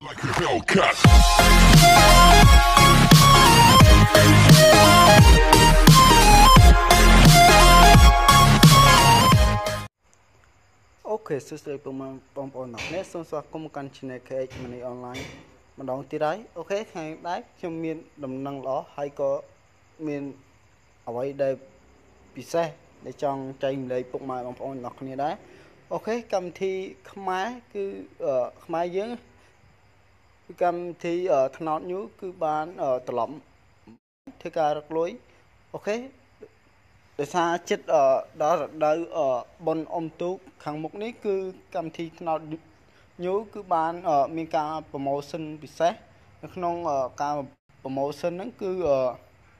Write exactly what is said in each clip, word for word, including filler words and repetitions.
Like a Hellcat. Okay, so today I'm going to nói xong sau cùng căn channel K H Money Online mà đón tí đấy. Okay, ngày đấy trong miền đầm năng đó hay có miền ở đây đây bị xe để chọn chạy lấy phục mai bằng phone nọc như đấy. Okay, cầm thi khmái cứ ở khmái dưỡng cầm thi ở thằng nọ nhú cứ bán ở tờ lỏng thế cả rất lối. Okay. Để xa chết ở đó là đâu ở bên ông tú kháng mục ní cứ cầm thi nào nhớ cứ bán ở miền ca promotion bị xét không ở ca promotion nó cứ ở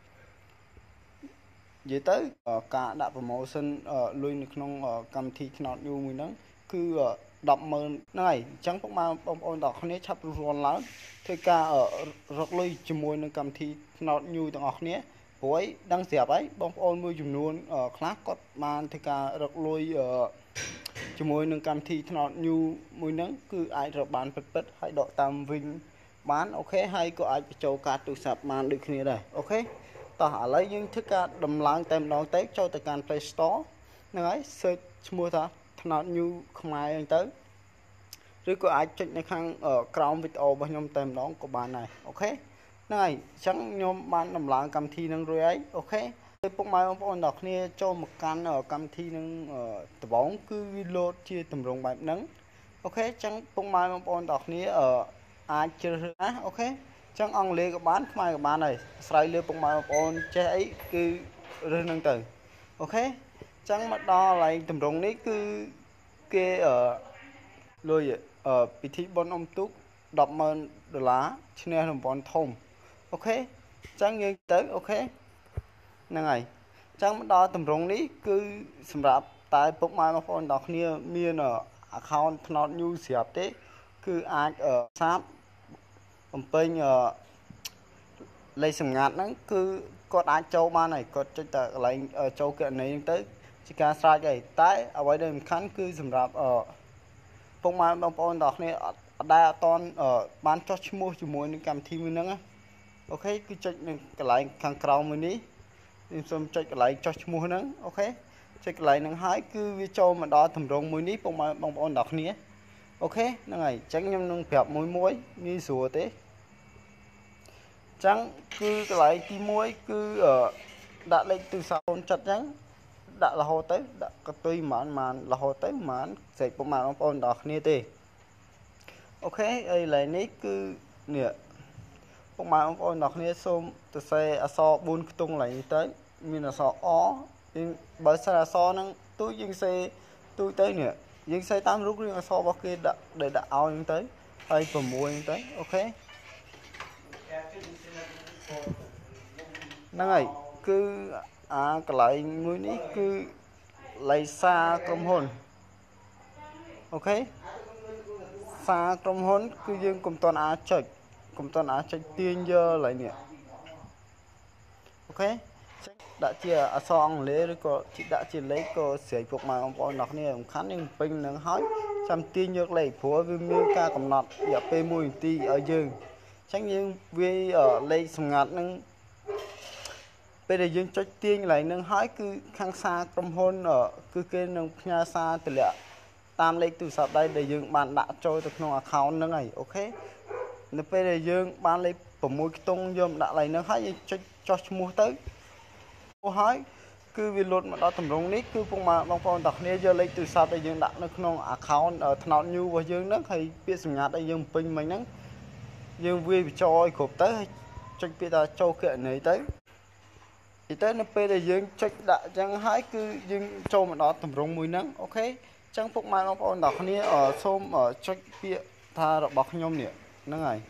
vậy tới ở cả đã promotion ở lui không ở cầm thi nào như mình nó cứ ở đọc mờ này chẳng có mà ông ôn đọc không chấp luôn lắm thế ca ở rất lui chỉ mùi nó cầm thi nào như tầng học nhé với đăng dẹp ấy bông ôn môi dùng luôn ở class có man thì cả rất lôi ở cho môi nâng cam thi nó như môi nắng cứ ai rồi bán bật bật hay độ tam vinh bán ok hay có ai châu cả tụ sạp man được như này ok ta hả lấy những thức cả đầm lang tem đón tết cho tài can Play Store nên ấy search mua ta nó như không ai anh tới rồi có ai check này khang ở crown video bao nhiêu tem đón của bạn này ok này chẳng nhóm bạn làm lại cầm thi năng rồi ấy ok phục mai ông ôn đọc này cho một căn ở cầm thi năng ở tập bóng cứ load chia tầm rộng bài nắng ok chẳng phục mai ông ôn đọc này ở ai chơi á ok chẳng ông lê các bán mai các bạn này sai lê phục mai ông ôn chơi ấy cứ rơi năng từ ok chẳng mà đo lại tầm rộng này cứ kê ở lôi ở vị trí bọn ông túc đọc mơn đờ lá trên này là bọn thông ok chẳng như tới ok nè này chẳng đó tầm rộng ní cứ sầm rạp tại phục mai mà phone đọc nia miền ở account nó như xẹp thế cứ ai ở sáp còn bên ở lấy sầm ngạt nó cứ có ai châu ba này có cho tờ lại ở châu kiện này tới chỉ cả sai vậy tại ở ngoài đây khán cứ sầm rạp ở phục mai mà phone đọc nia đa ton ở bán cho mua chỉ muốn những cầm thi mình nữa ok cứ check cái lại khang cầu mình đi nên xong check lại cho mua nữa ok check lại năng hái cứ vi cho mà đó thầm rong mới ní bông mà bông bông đọc ní ok năng này tránh nhâm nông kẹp muối muối như sủa thế trắng cứ cái lại khi muối cứ ở đã lên từ sau chặt trắng đã là hồ tới đã có tuy màn màn là hồ tới màn sẽ bông mà bông bông đọc ní thế ok đây là ní cứ nè bông mà ông ôn đọc này xôm từ xe so buôn tung lại tới mình là so ó nhưng bởi sao là so năng tôi dương xe tôi tới nè dương xe tám rút riêng so bao kia đã để đã ao những tới hay phần mua những tới ok năng này cứ à cái lại người ní cứ lấy xa công hồn ok xa công hồn cứ dương cùng toàn á chợt cùng toàn á chạy tiên giờ lại nè ok đã chia ở son lấy rồi có chị đã chia lấy có sửa phục mà ông con nọc này ông khán nên pin nắng hói trăm tiên nhược lấy phúa với miêu ca cầm nọt giờ p mùi ti ở dương tránh nhưng vì ở lấy sùng ngạt nâng bây giờ dương cho tiên lại nâng hói cứ khang xa trong hôn ở cứ kê nâng nhà xa từ lệ tam lấy từ sạp đây để dương bạn đã trôi được nông account nâng này ok nếu bây giờ dương bán lấy của môi tung dùm đã lấy nó hãy cho cho mua tới mua hỏi cứ vì luật mà đó tầm rong nít cứ phong mà bông phong đọc này giờ lấy từ sau đây dương đã nó không account ở thằng như và dương nó hay biết sừng ngạt đây dương pin mình nó dương vì cho cột tới cho biết là cho kiện này tới thì tới nó bây giờ dương check đã chẳng hãy cứ dương cho mà đó tầm rong mùi nắng ok chẳng phong mà bông phong đọc này ở xôm ở check biết tha đọc bọc nhôm nè nó này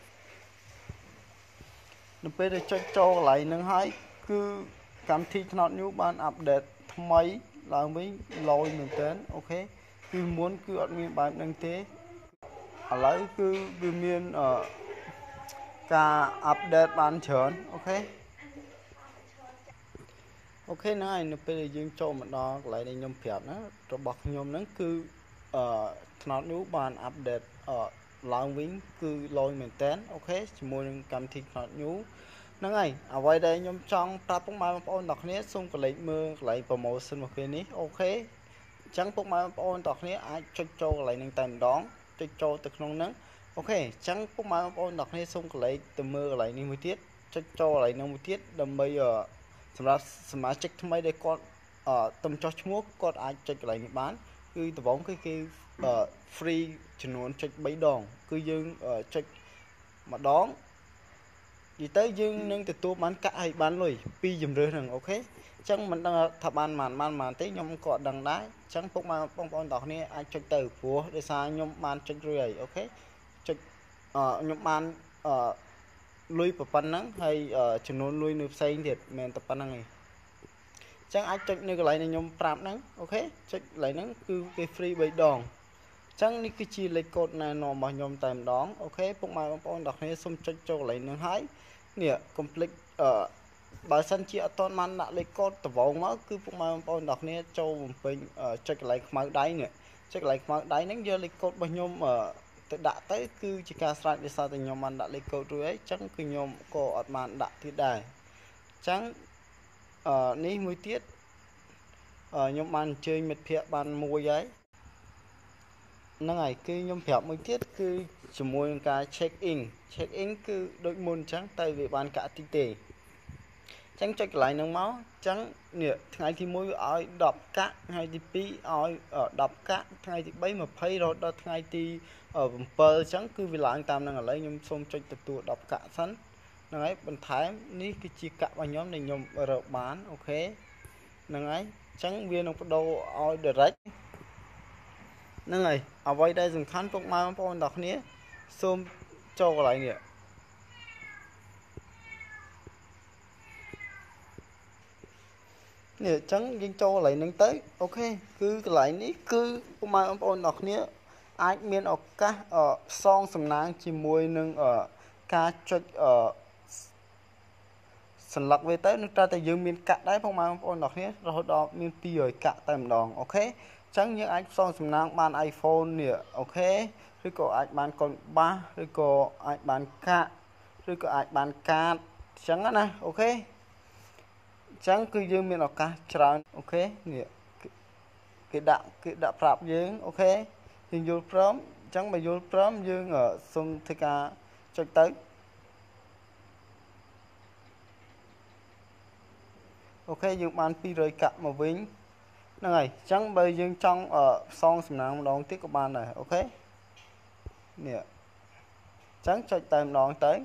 nó bây giờ check cho lại nó hãy cứ cảm thi nó như bạn update mấy là mới lôi mình đến ok cứ muốn cứ ở miền bạn đăng thế ở lấy cứ vì miền ở cả update bạn chớn ok ok này nó bây giờ dương cho mình đó lại đây nhôm phèp nó rồi bọc nhôm nó cứ ở nó như bạn update ở ឡើងវិញគឺលយមែនតើអូខេជាមួយនឹងកម្មវិធី Cloud New ហ្នឹងហើយអ្វីដែលខ្ញុំចង់ប្រាប់ពុកម៉ែបងប្អូនទាំងគ្នាសូមកលេចមើលកន្លែង promotion របស់គេនេះអូខេអញ្ចឹងពុកម៉ែបងប្អូនទាំងគ្នាអាចចុចចូលកន្លែងហ្នឹងតែម្ដងចុចចូលទៅក្នុងហ្នឹងអូខេអញ្ចឹងពុកម៉ែបងប្អូនទាំងគ្នាសូមកលេចទៅមើលកន្លែងនេះមួយទៀតចុចចូលកន្លែងហ្នឹងមួយទៀតដើម្បីសម្រាប់សមាជិកថ្មីដែលគាត់អឺទំចោះឈ្មោះគាត់អាចចុចកន្លែងនេះបានគឺដំបូងគឺគេ free ចំនួនចុចបីដងគឺយើងចុចម្ដងនិយាយទៅយើងនឹងទទួលបានកាក់ឲ្យបានលុយពីជំរឿនហ្នឹងអូខេអញ្ចឹងមិនដឹងថាបានបានបានបានទេខ្ញុំក៏អត់ដឹងដែរអញ្ចឹងពុកម៉ែបងប្អូនទាំងគ្នាអាចចុចទៅព្រោះដោយសារខ្ញុំបានចុចរួចហើយអូខេចុចអឺខ្ញុំបានអឺលុយប៉ុណ្ណឹងហើយចំនួនលុយនៅផ្សេងទៀតមិនមែនតែប៉ុណ្្នឹងទេអញ្ចឹងអាចចុចនៅកន្លែងដែលខ្ញុំប្រាប់ហ្នឹងអូខេចុចកន្លែងហ្នឹងគឺគេ free បីដងអញ្ចឹងនេះគឺជាលេខកូដណែនាំរបស់ខ្ញុំតែម្ដងអូខេពុកម៉ែបងប្អូនទាំងគ្នាសូមចុចចូលកន្លែងហ្នឹងហើយនេះ complete អឺបើសិនជាអត់ទាន់បានដាក់លេខកូដដបងមកគឺពុកម៉ែបងប្អូនទាំងគ្នាចូលបំពេញចុចកន្លែងខ្មៅដៃនេះចុចកន្លែងខ្មៅដៃហ្នឹងយកលេខកូដរបស់ខ្ញុំទៅដាក់ទៅគឺជាការស្រេចដោយសារតែខ្ញុំបានដាក់លេខកូដរួចហើយអញ្ចឹងគឺខ្ញុំក៏អត់បានដាក់ទៀតដែរអញ្ចឹងអឺនេះមួយទៀតខ្ញុំបានអញ្ជើញមិត្តភ័ក្តិបានមួយហើយហ្នឹងហើយគឺខ្ញុំប្រាប់មួយទៀតគឺជាមួយនឹងការ check in check in គឺដូចមុនអញ្ចឹងតែវាបានកាក់តិចទេអញ្ចឹងចុចកន្លែងហ្នឹងមកអញ្ចឹងនេះថ្ងៃទីមួយវាឲ្យដប់កាក់ថ្ងៃទីពីរឲ្យដប់កាក់ថ្ងៃទីបី ยี่สิบរហូតដល់ថ្ងៃទីbảyអញ្ចឹងគឺវាឡើងតាមនឹងឥឡូវខ្ញុំសូមចុចទទួលដប់កាក់សិនហ្នឹងហើយបន្ថែមនេះគឺជាកាក់របស់ខ្ញុំដែលខ្ញុំរកបានអូខេហ្នឹងហើយអញ្ចឹងវានឹងបដូរឲ្យ direct ហ្នឹងហើយអ្វីដែលសំខាន់ពុកម៉ែបងប្អូនទាំងគ្នាសូមចូលកន្លែងនេះនេះអញ្ចឹងយើងចូលកន្លែងហ្នឹងទៅអូខេគឺកន្លែងនេះគឺពុកម៉ែបងប្អូនទាំងគ្នាអាចមានឱកាសផ្សងសំណាងជាមួយនឹងការចុចសន្លឹកវាទៅនឹងតែតែយើងមានកាក់ដែរពុកម៉ែបងប្អូនទាំងគ្នារហូតដល់មានពីររយកាក់តែម្ដងអូខេអញ្ចឹងយើងអាចផ្សងសំណាងបាន iPhone នេះអូខេឬក៏អាចបានកូនបាសឬក៏អាចបានកាក់ឬក៏អាចបានកាតអញ្ចឹងណាអូខេអញ្ចឹងគឺយើងមានឱកាសច្រើនអូខេនេះគេដាក់គេដាក់ប្រាប់យើងអូខេយើងយល់ព្រមអញ្ចឹងបើយល់ព្រមយើងសូមធ្វើការចុចទៅអូខេយើងបានពីររយកាក់មកវិញហ្នឹងហើយអញ្ចឹងបើយើងចង់ផ្សងសំណាងម្ដងទៀតក៏បានដែរអូខេនេះអញ្ចឹងចុចតែម្ដងទៅ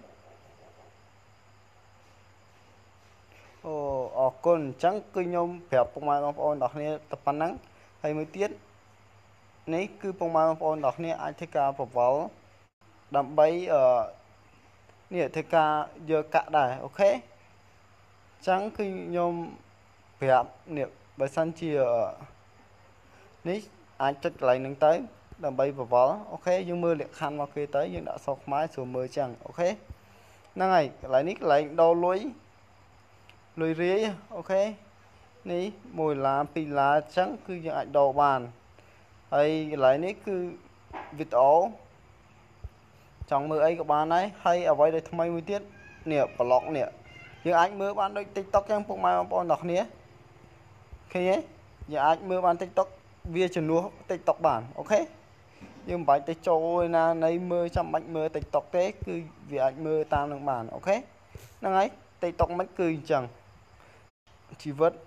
អូអរគុណអញ្ចឹងគឺខ្ញុំប្រាប់ពុកម៉ែបងប្អូនទាំងគ្នាតែប៉ុណ្ណឹងហើយមួយទៀតនេះគឺពុកម៉ែបងប្អូនទាំងគ្នាអាចធ្វើការប្រវល់ដើម្បីអឺនេះធ្វើការយកកាក់ដែរអូខេអញ្ចឹងគឺខ្ញុំប្រាប់នេះបើសិនជានេះអាចចុចកន្លែងហ្នឹងទៅដើម្បីប្រវល់អូខេយើងមើលលក្ខខណ្ឌមកគេទៅយើងដាក់សក់ខ្មែរស្រួលមើលចឹងអូខេហ្នឹងហើយកន្លែងនេះកន្លែងដូរលុយលុយរាយអូខេនេះមួយដុល្លារពីរដុល្លារអញ្ចឹងគឺយើងអាចដូរបានហើយកន្លែងនេះគឺវីដេអូចង់មើលអីក៏បានដែរហើយអ្វីដែលថ្មីមួយទៀតនេះប្លុកនេះយើងអាចមើលបានដូច TikTok ចឹងពុកម៉ែបងប្អូនទាំងគ្នាឃើញទេយើងអាចមើលបាន TikTok វាជំនួស TikTok បានអូខេយើងមិនបាច់ទៅចូលឯណានៃមើលចាំបាច់មើល TikTok ទេគឺវាអាចមើលតាមនឹងបានអូខេហ្នឹងហើយ TikTok មិនគឺអញ្ចឹងជីវិត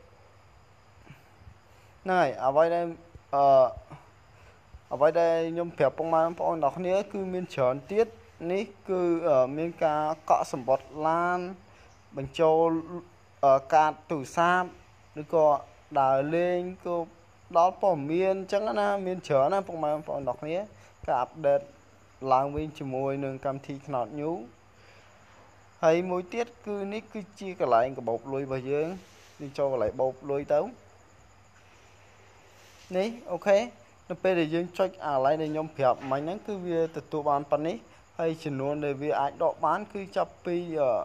ហ្នឹងហើយអ្វីដែលអឺអ្វីដែលខ្ញុំប្រាប់ពុកម៉ែបងប្អូនទាំងគ្នាគឺមានច្រើនទៀតនេះគឺមានការកក់សម្បត្តិឡានបញ្ចូលកាតទូរស័ព្ទឬក៏ដើរលេងក៏ដល់ព័ត៌មានអញ្ចឹងណាមានច្រើនណាពុកម៉ែបងប្អូនទាំងគ្នាការអាប់ដេតឡើងវិញជាមួយនឹងកម្មវិធី Cloud New ហើយមួយទៀតគឺនេះគឺជាកន្លែងកាបូបលុយរបស់យើងយើងចូលកន្លែងបូបលុយទៅនេះអូខេនៅពេលដែលយើងចុចអាកន្លែងដែលខ្ញុំប្រាប់មិញហ្នឹងគឺវាទទួលបានប៉ុណ្នេះហើយចំនួនដែលវាអាចដកបានគឺចាប់ពី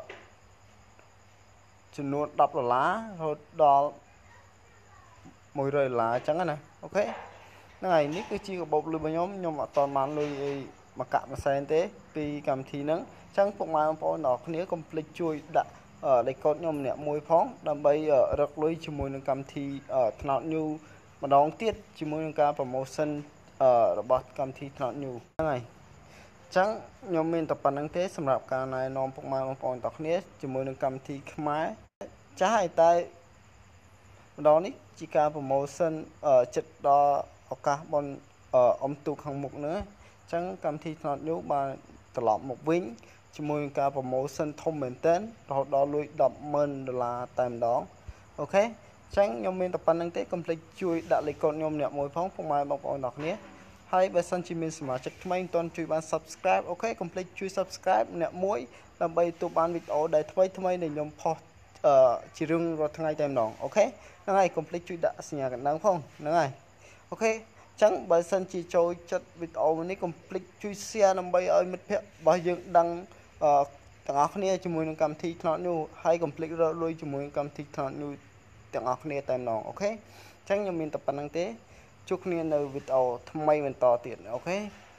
ចំនួនដប់ដុល្លាររហូតដល់មួយរយដុល្លារអញ្ចឹងណាអូខេហ្នឹងហើយនេះគឺជាកាបូបលុយរបស់ខ្ញុំខ្ញុំអត់តបានលុយអីមកកាក់មួយសែនទេពីកម្មវិធីហ្នឹងអញ្ចឹងពុកម៉ែបងប្អូនទាំងអស់គ្នាកុំភ្លេចជួយដាក់លេខកូដខ្ញុំម្នាក់មួយផងដើម្បីរកលុយជាមួយនឹងកម្មវិធីថ្នោតញូម្ដងទៀតជាមួយនឹងការ promotion របស់កម្មវិធីថ្នោតញូហ្នឹងហើយអញ្ចឹងខ្ញុំមានតែប៉ុណ្្នឹងទេសម្រាប់ការណែនាំពុកម៉ែបងប្អូនទាំងគ្នាជាមួយនឹងកម្មវិធីខ្មែរចាស់ហើយតែម្ដងនេះជាការ promotion ចិត្តដល់ឱកាសបនអមទូខាងមុខnữaអញ្ចឹងកម្មវិធីថ្នោតញូបានត្រឡប់មកវិញជាមួយនឹងការ promotion ធំមែនទែនរហូតដល់លុយដប់ម៉ឺនដុល្លារតែម្ដងអូខេអញ្ចឹងខ្ញុំមានតែប៉ុណ្្នឹងទេកុំភ្លេចជួយដាក់លេខកូដខ្ញុំម្នាក់មួយផងពុកម៉ែបងប្អូនទាំងគ្នាហើយបើសិនជាមានសមាជិកថ្មីមិនទាន់ជួយបាន subscribe អូខេកុំភ្លេចជួយ subscribe ម្នាក់មួយដើម្បីទទួលបានវីដេអូដែលថ្មីថ្មីដែលខ្ញុំផុសអឺជារឿងរាល់ថ្ងៃតែម្ដងអូខេហ្នឹងហើយកុំភ្លេចជួយដាក់សញ្ញាកណ្ដឹងផងហ្នឹងហើយអូខេចឹងបើសិនជាចូលចិត្តវីដេអូនេះកុំភ្លេចជួយ share ដើម្បីឲ្យមិត្តភ័ក្តិរបស់យើងដឹងអឺទាំងអស់គ្នាជាមួយនឹងកម្មវិធីថ្នោតញូហើយកុំភ្លេចរកលុយជាមួយនឹងកម្មវិធីថ្នោតញូទាំងអស់គ្នាតែម្ដងអូខេអញ្ចឹងខ្ញុំមានតែប៉ុណ្្នឹងទេជួបគ្នានៅវីដេអូថ្មីបន្តទៀតអូខេ